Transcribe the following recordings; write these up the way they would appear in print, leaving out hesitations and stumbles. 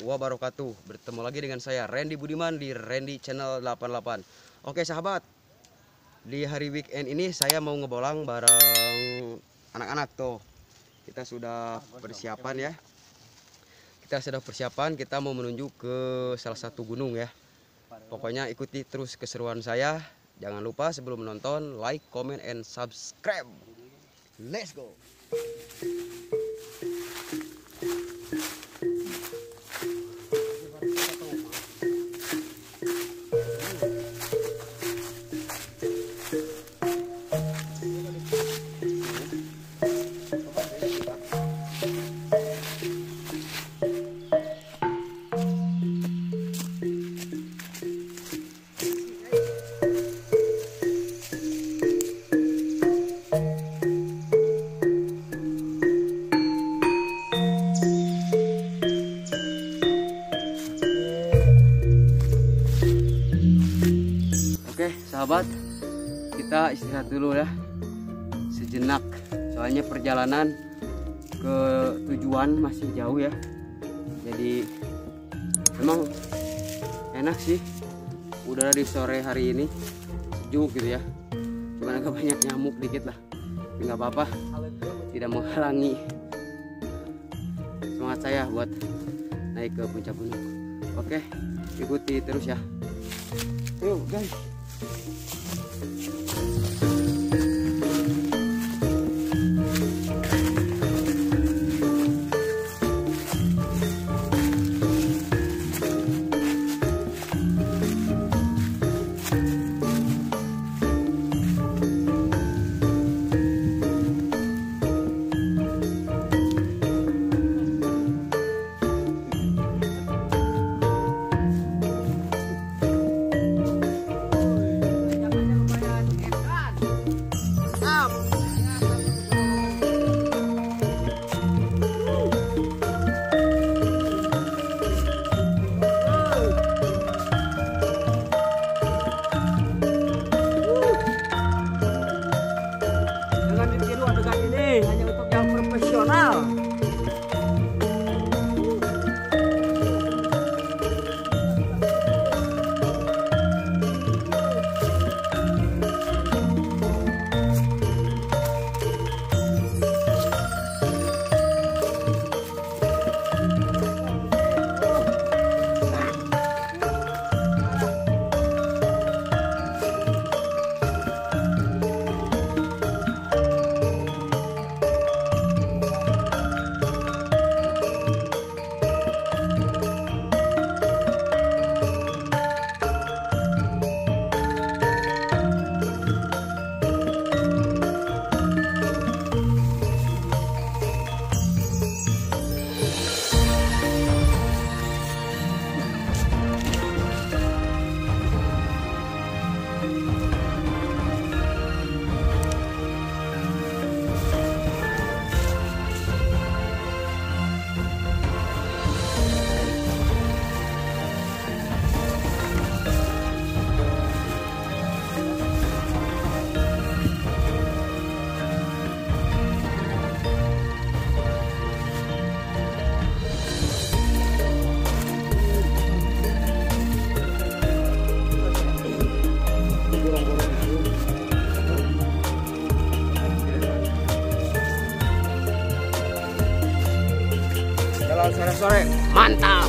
wabarakatuh. Bertemu lagi dengan saya Randy Budiman di Randy Channel 88. Oke sahabat, di hari weekend ini saya mau ngebolang bareng anak-anak tuh. Kita sudah persiapan ya. Kita mau menuju ke salah satu gunung ya. Pokoknya ikuti terus keseruan saya. Jangan lupa sebelum menonton like, comment, and subscribe. Let's go. Sahabat, kita istirahat dulu ya sejenak, soalnya perjalanan ke tujuan masih jauh ya. Jadi memang enak sih udara di sore hari ini, sejuk gitu ya, cuman agak banyak nyamuk dikit lah, tapi nggak apa-apa, tidak menghalangi semangat saya buat naik ke puncak gunung. Oke, ikuti terus ya. Yuk guys. Hanya untuk yang profesional. Sore-sore mantap.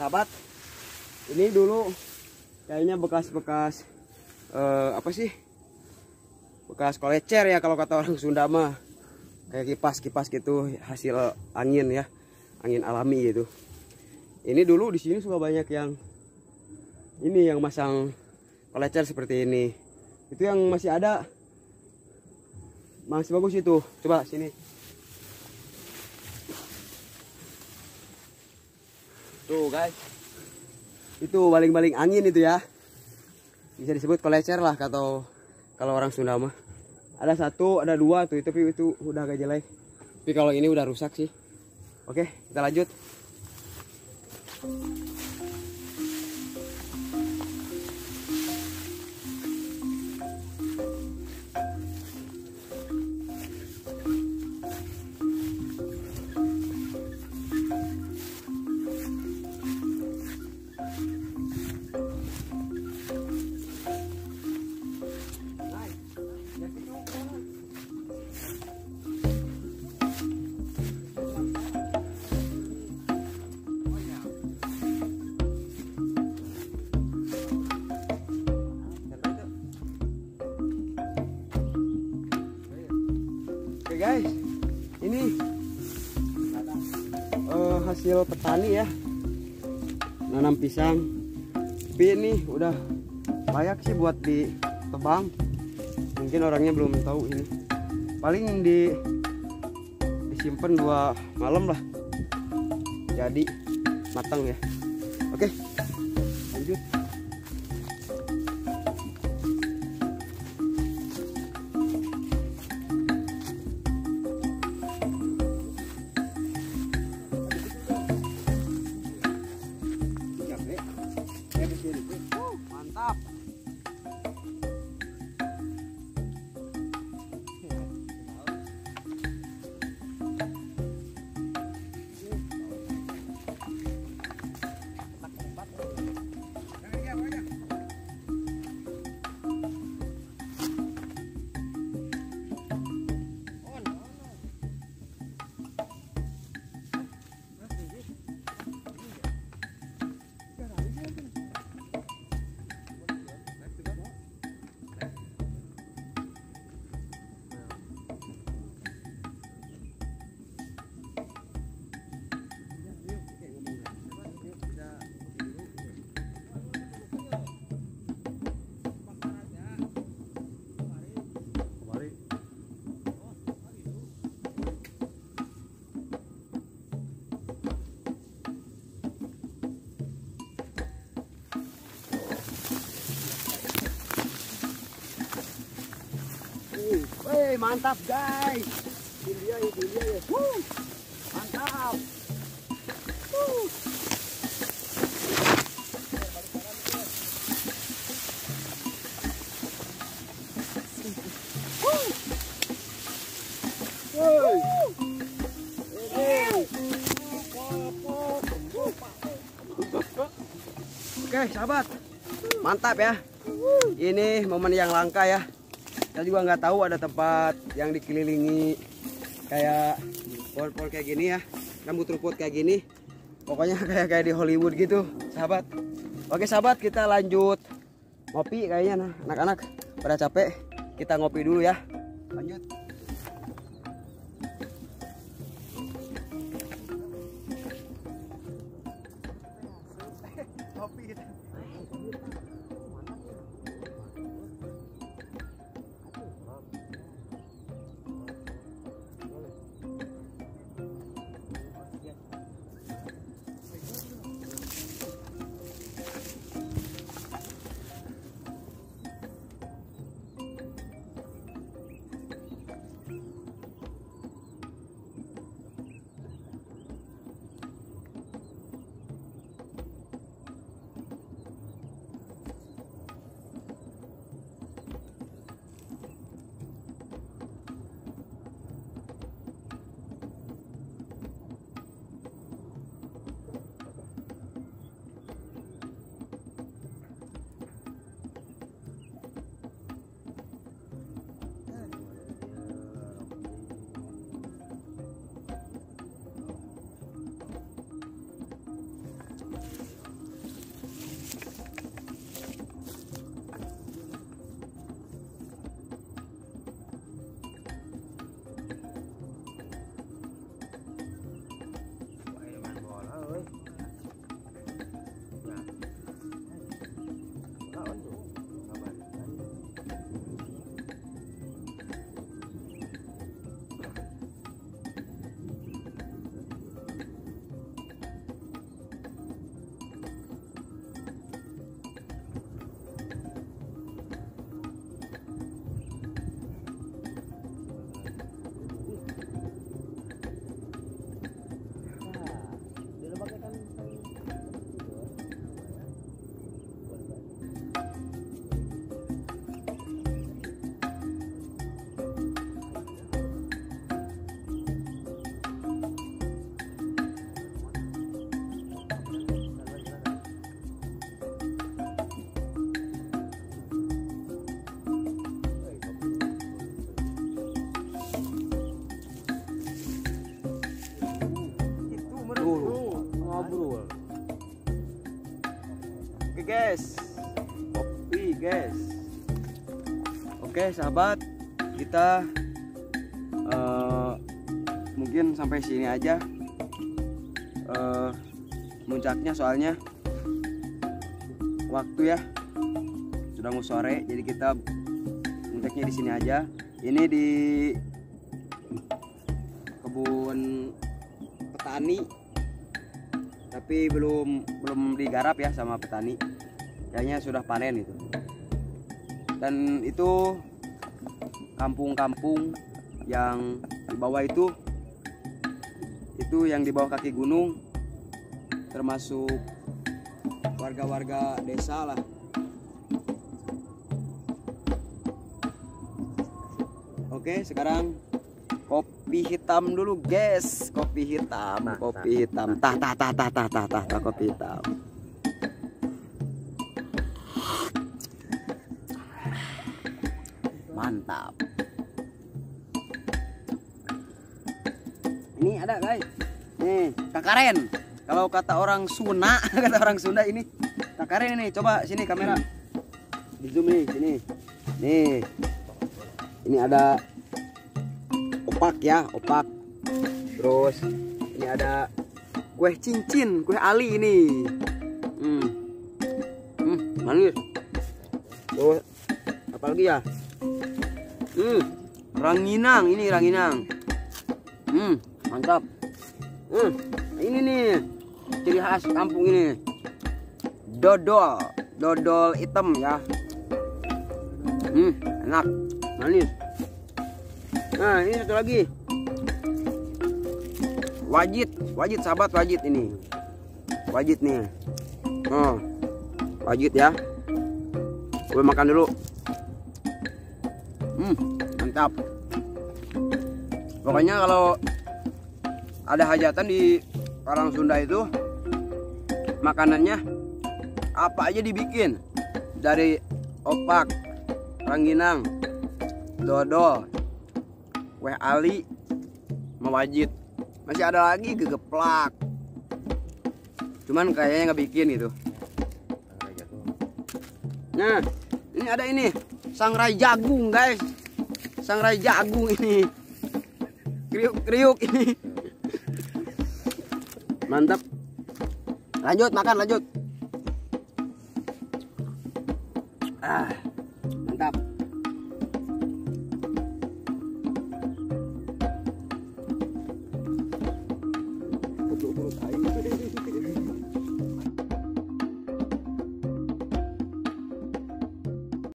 sahabat, ini dulu kayaknya bekas-bekas apa sih? Bekas kolecer ya kalau kata orang Sunda mah. Kayak kipas-kipas gitu, hasil angin ya. Angin alami gitu. Ini dulu di sini suka banyak yang ini yang masang kolecer seperti ini. Itu yang masih ada. Masih bagus itu. Coba sini. Tuh guys, itu baling-baling angin itu ya, bisa disebut kolecer lah kalau orang Sunda mah. Ada satu, ada dua tuh, tapi itu udah agak jelek. Tapi kalau ini udah rusak sih. Oke, kita lanjut. Guys, ini hasil petani ya, nanam pisang. Tapi ini udah layak sih buat ditebang. Mungkin orangnya belum tahu ini. Paling disimpan 2 malam lah, jadi matang ya. Oke, lanjut. Mantap. Wih, mantap guys. Ini dia ya. Mantap. Oke, sahabat. Mantap ya. Ini momen yang langka ya. Saya juga nggak tahu ada tempat yang dikelilingi kayak pohon-pohon kayak gini ya, rambut rumput kayak gini. Pokoknya kayak di Hollywood gitu, sahabat. Oke sahabat, kita lanjut ngopi kayaknya. Nah, anak-anak pada capek, kita ngopi dulu ya. Lanjut. Ngopi kita. guys. Oke sahabat, kita mungkin sampai sini aja muncaknya, soalnya waktu ya sudah mau sore, jadi kita muncaknya di sini aja. Ini di kebun petani, tapi belum digarap ya sama petani, kayaknya sudah panen itu. Dan itu kampung-kampung yang di bawah itu yang di bawah kaki gunung, termasuk warga-warga desa lah. Oke, sekarang kopi hitam dulu guys, kopi hitam, kopi hitam, kopi hitam. Mantap. Ini ada guys, nih kakaren. Kalau kata orang Sunda, kata orang Sunda ini kakaren ini. Coba sini kamera, di zoom nih sini. Nih, ini ada opak ya, opak. Terus ini ada kue cincin, kue ali ini. Manis. Terus apa lagi ya? Ranginang, ini ranginang. Mantap. Ini nih ciri khas kampung ini. Dodol hitam ya. Enak, manis. Nah, ini satu lagi. Wajit sahabat, wajit ini. Wajit nih. Wajit ya. Gue makan dulu. Mantap. Pokoknya kalau ada hajatan di orang Sunda itu, makanannya apa aja dibikin, dari opak, ranginang, dodol, kue ali, mewajit. Masih ada lagi gegeplak, cuman kayaknya nggak bikin gitu. Nah, ini ada ini sangrai jagung guys, sangrai jagung ini, kriuk ini. Mantap. Lanjut makan, lanjut.